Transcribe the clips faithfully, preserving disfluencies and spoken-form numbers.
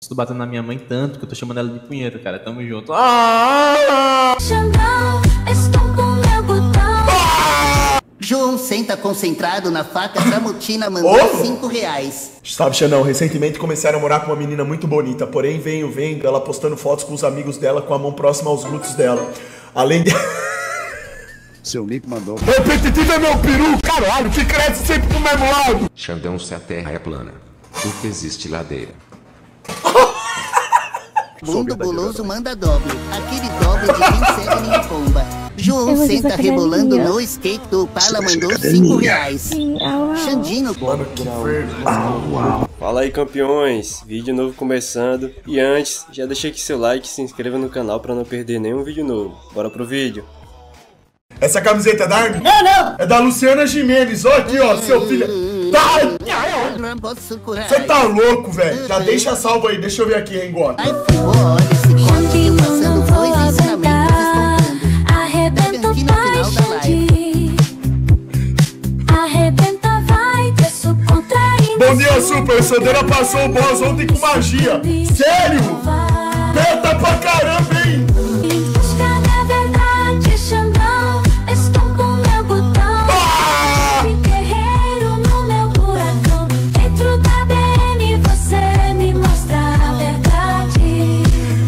Estou batendo na minha mãe tanto que eu tô chamando ela de punheta, cara. Tamo junto. Ah! João senta concentrado na faca, Tramontina mandou Oh! cinco reais. Sabe, Xandão, recentemente comecei a namorar com uma menina muito bonita, porém venho vendo ela postando fotos com os amigos dela com a mão próxima aos glúteos dela. Além de... Seu Nick mandou. Repetitivo é meu peru, caralho, que cresce sempre pro mesmo lado. Xandão, se a terra é plana, porque existe ladeira. Bundo Guloso manda doble. Aquele doble de quem segue minha pomba. João senta rebolando no skate do Pala mandou cinco reais. Xandino. Mano, que vergonha. Fala aí, campeões, vídeo novo começando. E antes, já deixa aqui seu like e se inscreva no canal pra não perder nenhum vídeo novo. Bora pro vídeo. Essa camiseta é da Armin? Não, não! É da Luciana Gimenez, ó aqui, ó, seu filho. Tá! Não posso curar. Você tá louco, velho? Já deixa salvo aí, deixa eu ver aqui, hein, Gota. Ai, pô, olha esse corte eu passando dois ensinamentos espontâneos. Arrebenta o Aqui no final da live. Arrebenta, vai, preço contraindo. Bom dia, Super. Sandeira passou o boss ontem com magia. Sério? Peta pra caramba, hein? Em busca da verdade, Xandão, estou com meu botão. Ah! Guerreiro no meu buracão. Dentro da B M você me mostra a verdade.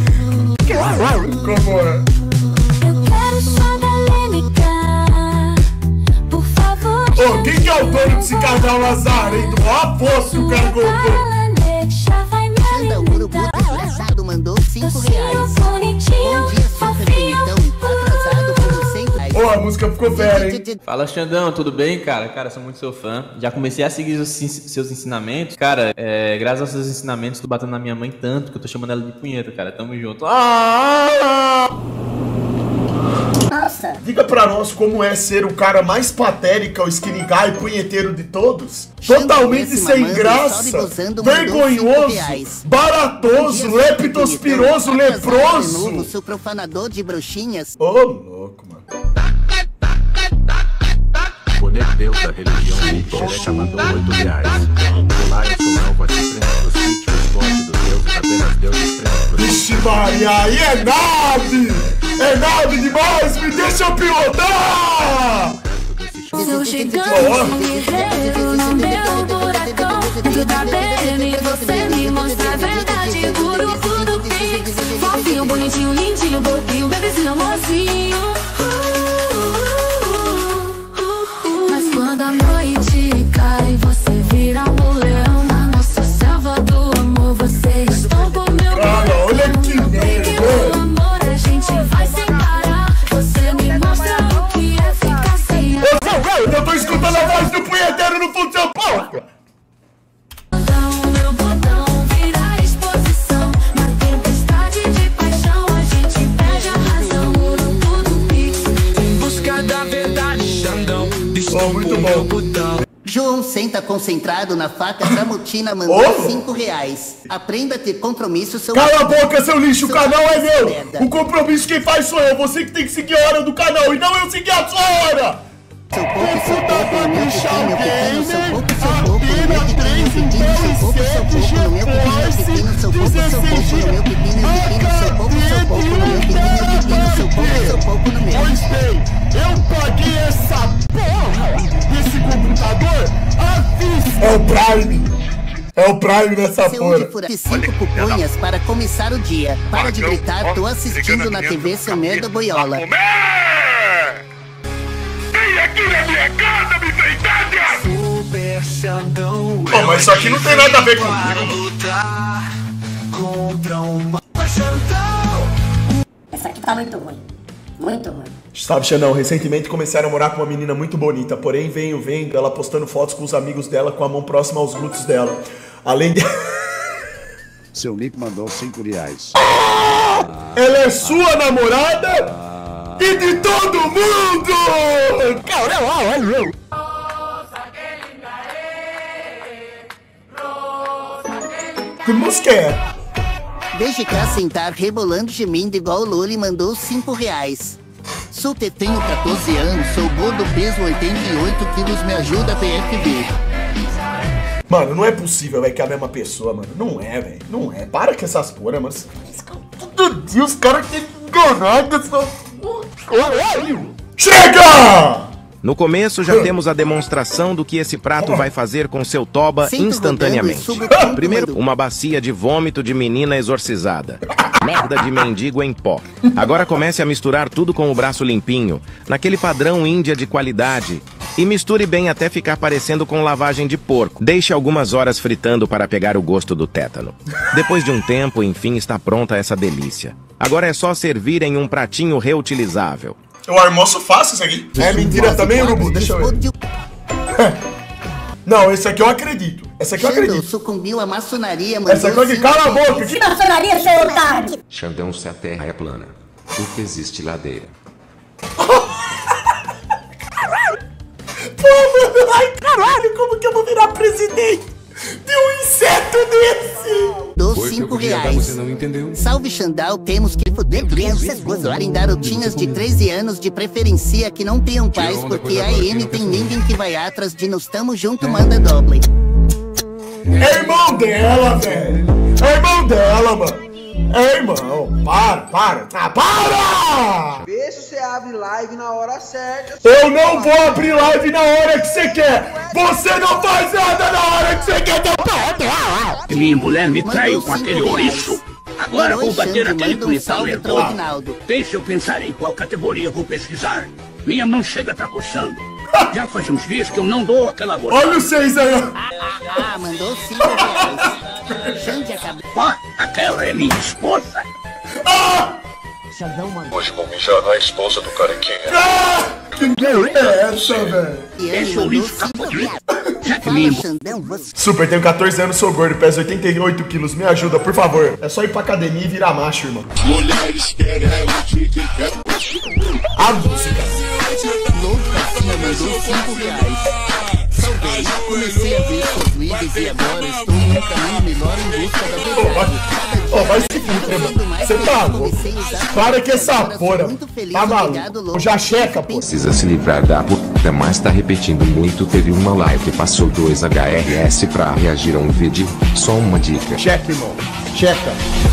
Como é? Eu quero sua galêmica, por favor. Ô, quem que é o dono desse canal Lazarento? Ó, aposto que o cara colocou. Xandão, Urubu desgraçado mandou cinco reais. Bom dia, super bonitão. Atrasado por cem reais. Ô, a música ficou fera, hein? Fala, Xandão, tudo bem, cara? Cara, sou muito seu fã. Já comecei a seguir os ens- seus ensinamentos. Cara, é, graças aos seus ensinamentos, tô batendo na minha mãe tanto que eu tô chamando ela de punheta, cara. Tamo junto. Ah! Nossa! Diga pra nós como é ser o cara mais patérico, o skinny guy punheteiro de todos. Totalmente Xandão, sem esse graça, mamãe, só gozando, mandou cinco vergonhoso, reais. baratoso, leptospiroso, leproso. Novo, sou profanador de bruxinhas. Ô, louco, mano. Boneco Deus da religião Xereca mandou oito reais. Olá, eu sou Léo Batista do sítio Esporte dos Deuses, apenas Deus extremo. Vixe Maria, aí é nave! É nave demais, me deixa eu pilotar! Seu gigante guerreiro no meu buracão. Dentro da B M você me mostra a verdade. Guru do Pix, fofinho, bonitinho, lindinho, bobinho, bebezinho, amorzinho. Mas quando a noite cai, você vira um leão. Na nossa selva do amor, você estompa o meu Cara, olha que coração. merda. Pelo amor a gente vai sem parar. Você me mostra o que é ficar sem ar. Ô, eu tô escutando a voz do punheteiro no fundo do seu porra! O meu botão vira exposição. Na tempestade de paixão a gente perde a razão. Ouro tudo pix. Em busca da verdade, Xandão. Oh, muito bom. João senta concentrado na faca, Tramontina mandou Oh! cinco reais. Aprenda a ter compromisso, seu... Cala a boca, seu lixo, o Seu canal é meu! merda. O compromisso quem faz sou eu, você que tem que seguir a hora do canal e não eu seguir a sua hora! Seu pouco, seu pouco, no meu pequeno, meu pequeno, seu pouco, seu pouco, no meu pequeno, pequeno, seu pouco, seu pouco, no meu pequeno, pequeno, seu pouco, seu pouco, no meu pequeno, pequeno, seu pouco, seu pouco, no meu pequeno, pequeno, seu pouco, seu pouco, no meu. Pois bem, eu paguei essa porra desse computador à vista! É o Prime! É o Prime dessa Seu porra! de fura de cinco pupunhas para começar o dia. Para de gritar, tô assistindo na T V, seu merda boiola. Vem aqui na minha casa, me feitada! Super Xandão. Pô, mas isso aqui não tem nada a ver comigo, Para mano. lutar contra uma Xandão. Essa aqui tá muito ruim. Muito ruim. Sabe, Xandão, recentemente comecei a namorar com uma menina muito bonita, porém venho vendo ela postando fotos com os amigos dela com a mão próxima aos glúteos dela. Além de... Seu Nick mandou cinco reais. Ela é sua namorada e de todo mundo! Que música é? Desde cá sentar rebolando gemindo igual o Loli mandou cinco reais. Sou tetenho catorze anos, sou gordo peso oitenta e oito quilos, me ajuda P F B. Mano, não é possível, velho, que é a mesma pessoa, mano. Não é, velho. Não é. Para com essas porra, mano. Todo dia os caras que enganam essa... Caralho! Chega! No começo já temos a demonstração do que esse prato vai fazer com seu toba instantaneamente. Primeiro, uma bacia de vômito de menina exorcizada. Merda de mendigo em pó. Agora comece a misturar tudo com o braço limpinho, naquele padrão índia de qualidade. E misture bem até ficar parecendo com lavagem de porco. Deixe algumas horas fritando para pegar o gosto do tétano. Depois de um tempo, enfim, está pronta essa delícia. Agora é só servir em um pratinho reutilizável. Eu almoço fácil isso aqui. É mentira também, Urubu? Deixa eu ver. Não, esse aqui eu acredito. Essa aqui eu acredito. Sucumbiu à maçonaria, mano. Essa aqui aqui, cala a boca. Que maçonaria, seu otário? Xandão, se a terra é plana, porque existe ladeira. Pô, mano, ai caralho, como que eu vou virar presidente de um inseto desse? Dos cinco reais. Você não entendeu? Salve Xandão, temos que foder crianças gozarem garotinhas de treze anos de preferência que não tenham pais, porque a E M tem ninguém que vai atrás de nós tamo junto, manda doble. É irmão dela, velho. É irmão dela, mano. É irmão. Para, para. Ah, para! Vê se você abre live na hora certa. Eu não vou abrir live na hora que você quer. Você não faz nada na hora que você quer. Minha mulher me traiu com aquele ouriço. Agora vou bater aquele policial nervoso. Deixa eu pensar em qual categoria vou pesquisar. Minha mão chega tá coçando. Já faz uns dias que eu não dou aquela gota. Olha os seis aí. Ah, ah, ah, mandou cinco reais. Xande acabou. Ó, aquela é minha esposa. Ah! Xandão, mano. Hoje vou mijar na esposa do carequinha. Ah! Que merda é essa, velho? Esse ouriço tá podrido. Super, tenho catorze anos, sou gordo, peso oitenta e oito quilos. Me ajuda, por favor. É só ir pra academia e virar macho, irmão. Mulheres querem a música. Louco assim, mandou cinco reais. Salvei, comecei a ver seus vídeos e agora estou num caminho melhor em busca da verdade. Ó, vai se fuder, mano. Você tá louco? Para que essa porra. Tá maluco? Já checa, pô. Precisa se livrar da puta, mas tá repetindo muito. Teve uma live que passou dois H R S pra reagir a um vídeo. Só uma dica. Checa, irmão. Checa.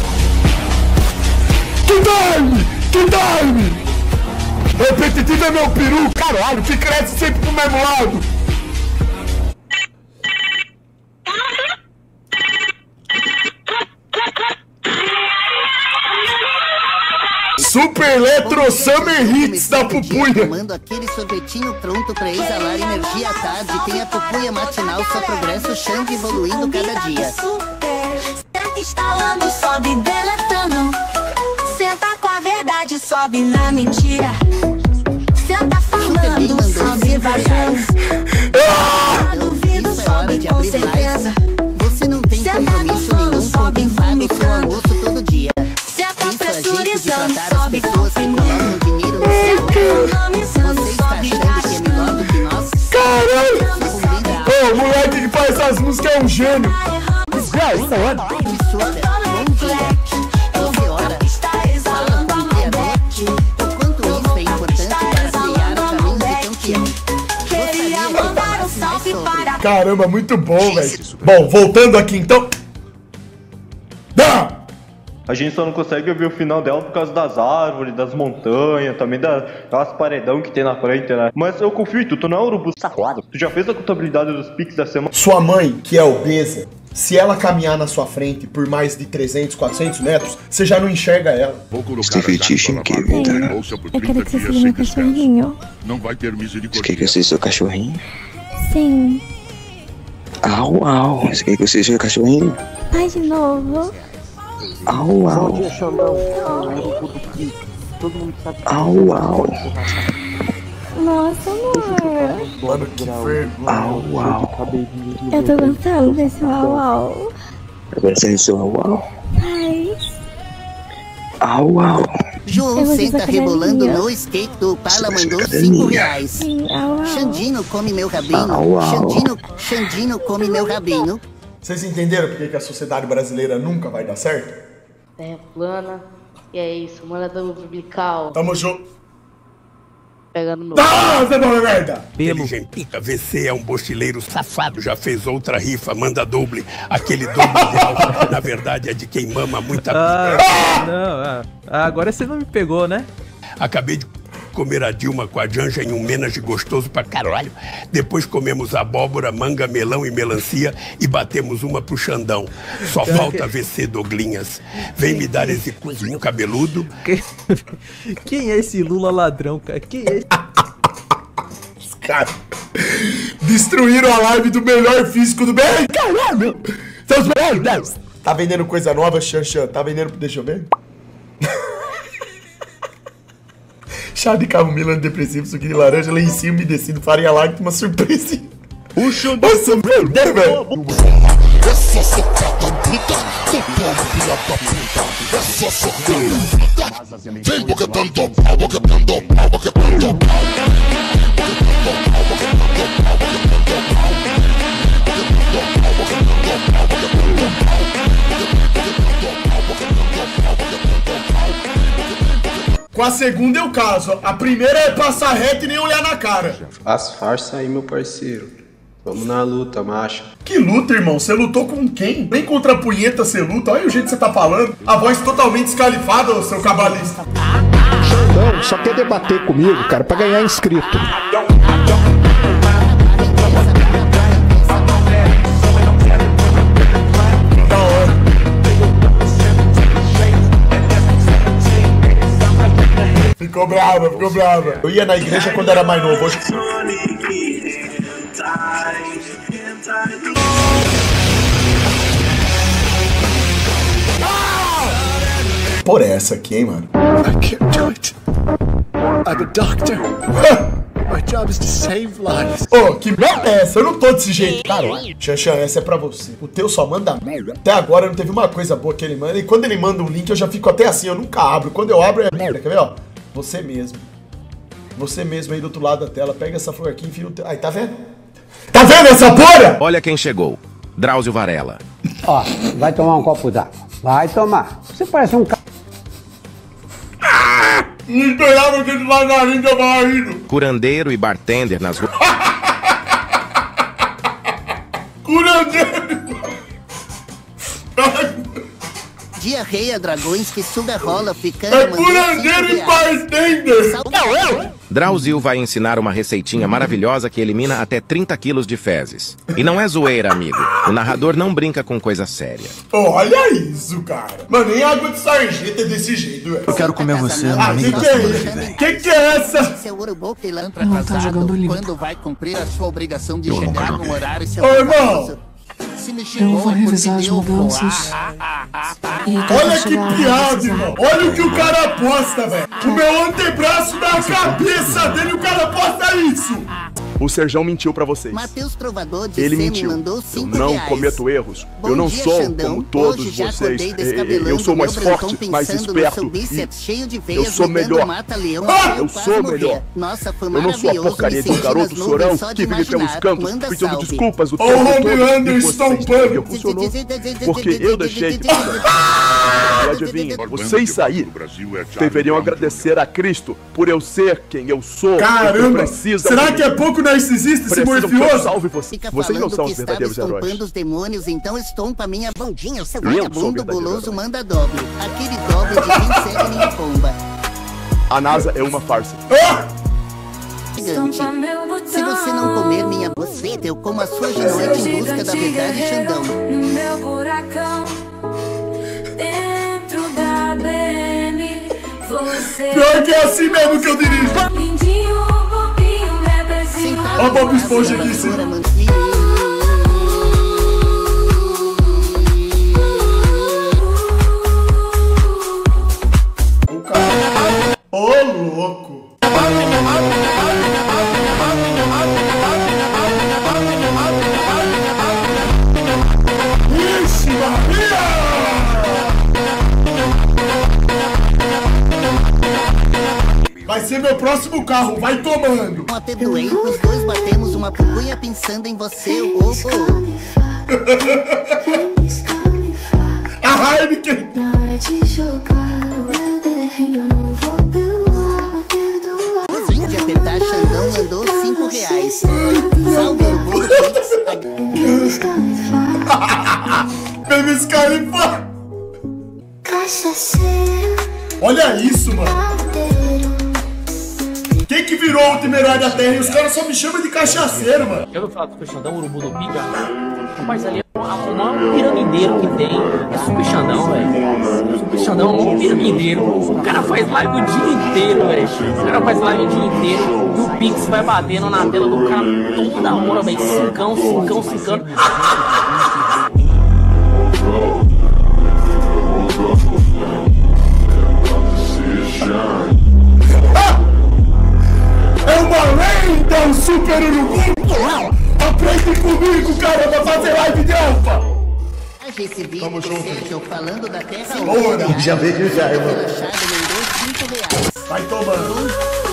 Que time! Que time! Repetitivo é meu peru, caralho, que cresce sempre pro mesmo lado. Super Eletro Summer Hits da Pupunha. Mando aquele sorvetinho pronto pra exalar energia à tarde. Tem a Pupunha matinal, só progresso, Xande evoluindo cada dia. Senta instalando, sobe deletando. Senta com a verdade, sobe na mentira. Senta falando, sobe vazando. Ah! Isso é hora de abrir live. Você não tem compromisso nenhum com quem paga o seu almoço todo dia. Senta pressurizando, sobe confiando. Dinheiro no seu você está achando que é melhor do que nós? Caralho! Ô, o moleque que faz essas músicas é um gênio. Desgraça, mano. Bom dia. doze horas. Fala com o criador. O quanto isso é importante para criar o caminho de campeão. Queria mandar um salve para... Caramba, muito bom, velho. Bom, voltando aqui então. Dá! A gente só não consegue ver o final dela por causa das árvores, das montanhas, também das, das paredão que tem na frente, né? Mas eu confio em tu, tu não é um urubu safado. Tu já fez a contabilidade dos pics da semana? Sua mãe, que é obesa, se ela caminhar na sua frente por mais de trezentos, quatrocentos metros, você já não enxerga ela. Você tem fetiche em que, Vitor? Eu quero que você seja meu cachorrinho. Não vai ter misericórdia. Você quer que eu seja seu cachorrinho? Sim. Au, au. Você quer que eu seja seu cachorrinho? Vai de novo. Au, au. Bom dia, Xandão. Todo mundo sabe que... Au, au. Nossa, amor. Mano, que vergonha. Au, au. Eu tô gostando desse au, au. Agora você é seu au, au. Ai. Au, au. João senta rebolando no skate do Pala, mandou cinco reais. Sim, au, au. Xandino come meu rabinho. Au, au. Xandino, Xandino come meu rabinho. Vocês entenderam por que a sociedade brasileira nunca vai dar certo? Terra plana. E é isso, morador biblical. Tamo junto. pegando no... Ah, você não é merda! Inteligentica, V C é um mochileiro safado. Já fez outra rifa, manda doble. Aquele doble de álcool, na verdade, é de quem mama muita Ah, pica. não, ah, agora você não me pegou, né? Acabei de comer a Dilma com a Janja em um menage gostoso pra caralho. Depois comemos abóbora, manga, melão e melancia e batemos uma pro Xandão. Só falta V C Doglinhas. Vem me dar esse cozinho cabeludo. Quem é esse Lula ladrão, cara? Quem é esse... Os caras destruíram a live do melhor físico do bem. Caralho! São os melhores. Tá vendendo coisa nova, Xanxan? Tá vendendo... Deixa eu ver. Chá de camomila antidepressivo, suco de laranja, lencinho umedecido, farinha láctea, uma surpresa. O show do seu velho. É só socada bruta, topando filha da puta. É só socada. Vem boquetando pau, boquetando pau, boquetando pau. Com a segunda eu caso. A primeira é passar reto e nem olhar na cara. Faz farsa aí, meu parceiro. Vamos na luta, macho. Que luta, irmão? Você lutou com quem? Nem contra a punheta você luta. Olha o jeito que você tá falando. A voz totalmente escalifada, seu cabalista. Não, só quer debater comigo, cara, pra ganhar inscrito. Ficou brava, ficou brava. Eu ia na igreja quando era mais novo. Hoje... Por essa aqui, hein, mano. I can't do it. I'm a doctor. My job is to save lives. Ô, oh, que merda é essa? Eu não tô desse jeito. Cara, Xanxan, essa é pra você. O teu só manda merda. Até agora não teve uma coisa boa que ele manda. E quando ele manda um link, eu já fico até assim. Eu nunca abro. Quando eu abro, é merda. Quer ver, ó? Você mesmo. Você mesmo aí do outro lado da tela. Pega essa flor aqui e enfia no teu... Aí, tá vendo? Tá vendo essa porra? Olha quem chegou. Drauzio Varela. Ó, vai tomar um copo d'água. Vai tomar. Você parece um c... Ah! Não esperava que ele lá na língua tava rindo. Curandeiro e bartender nas ruas. Curandeiro! Diarreia, dragões que suga rola, ficando... É curandeiro e bartender! Drauzio vai ensinar uma receitinha maravilhosa que elimina até trinta quilos de fezes. E não é zoeira, amigo. O narrador não brinca com coisa séria. Olha isso, cara. Mano, nem água de sarjeta é desse jeito, velho. Eu quero comer você, ah, amigo que da que é semana isso? que vem. Que que é essa? Seu urubu pilantra Não, tá jogando limpo. quando vai cumprir a sua obrigação de Eu chegar nunca no horário... Ô, irmão! Eu vou revisar as mudanças. Olha que piada, irmão. Olha o que o cara aposta, velho. O meu antebraço na cabeça dele, o cara aposta isso. O Serjão mentiu pra vocês. Mateus Trovador de Ele C mentiu. me mandou Eu cinco não reais. cometo erros. Bom eu não dia, sou Xandão. como todos Hoje já vocês. acordei É, descabelando Eu sou mais meu brancão, forte, mais pensando no esperto. seu bíceps cheio de Eu veias, sou ligando melhor. mata-leão, Ah, eu eu quase sou morrer. melhor. Nossa, foi Eu não sou a maravilhoso, porcaria me de um senti garoto nas nuvens chorão só de que vive pelos imaginar. cantos Manda pedindo salve. desculpas o Ô, tempo todo. Romilando, E estão vocês pano. funcionou. Porque eu deixei de... E adivinha, vocês aí deveriam agradecer a Cristo por eu ser quem eu sou. Caramba, será que é pouco narcisista esse morfioso? Salve você. Fica Vocês não falando são que os estava verdadeiros heróis. estompando os demônios, então estompa minha bundinha, seu Eu sou o vagabundo verdadeiro guloso herói. manda doble. Aquele doble de quem segue minha pomba. A NASA é uma farsa. Gigante. Se você não comer minha buceta, eu como a sua de noite em busca da verdade, Xandão. No meu buracão, dentro da B M, você... Pior que é assim mesmo que eu dirijo. Lindinho, bobinho, bebezinho. Ó o Bob Esponja aqui, sim. Ô, louco. Ixi, Maria! Vai ser meu próximo carro, vai tomando. Um atedoei, os dois batemos uma pupunha pensando em você, ô bobo. A Heineken. Na hora de jogar, eu não vou perdoar, perdoar. De apertar Olha isso, mano. Quem que virou o temerário da terra e os caras só me chamam de cachaceiro, mano. Eu vou falar do Super Xandão, Urubu do Pica. Rapaz, ali é o maior piramidero que tem. É Super Xandão, velho. Super Xandão é o maior piramidero. O cara faz live o dia inteiro, velho. O cara faz live o dia inteiro. E o Pix vai batendo na tela do cara toda hora, velho. Cincão, cincão, cincão. É uma lenda, um super urubu! Aprende comigo, cara, pra fazer live de alfa! Tamo junto. Falando da terra. Já vejo já, irmão. Vai tomando.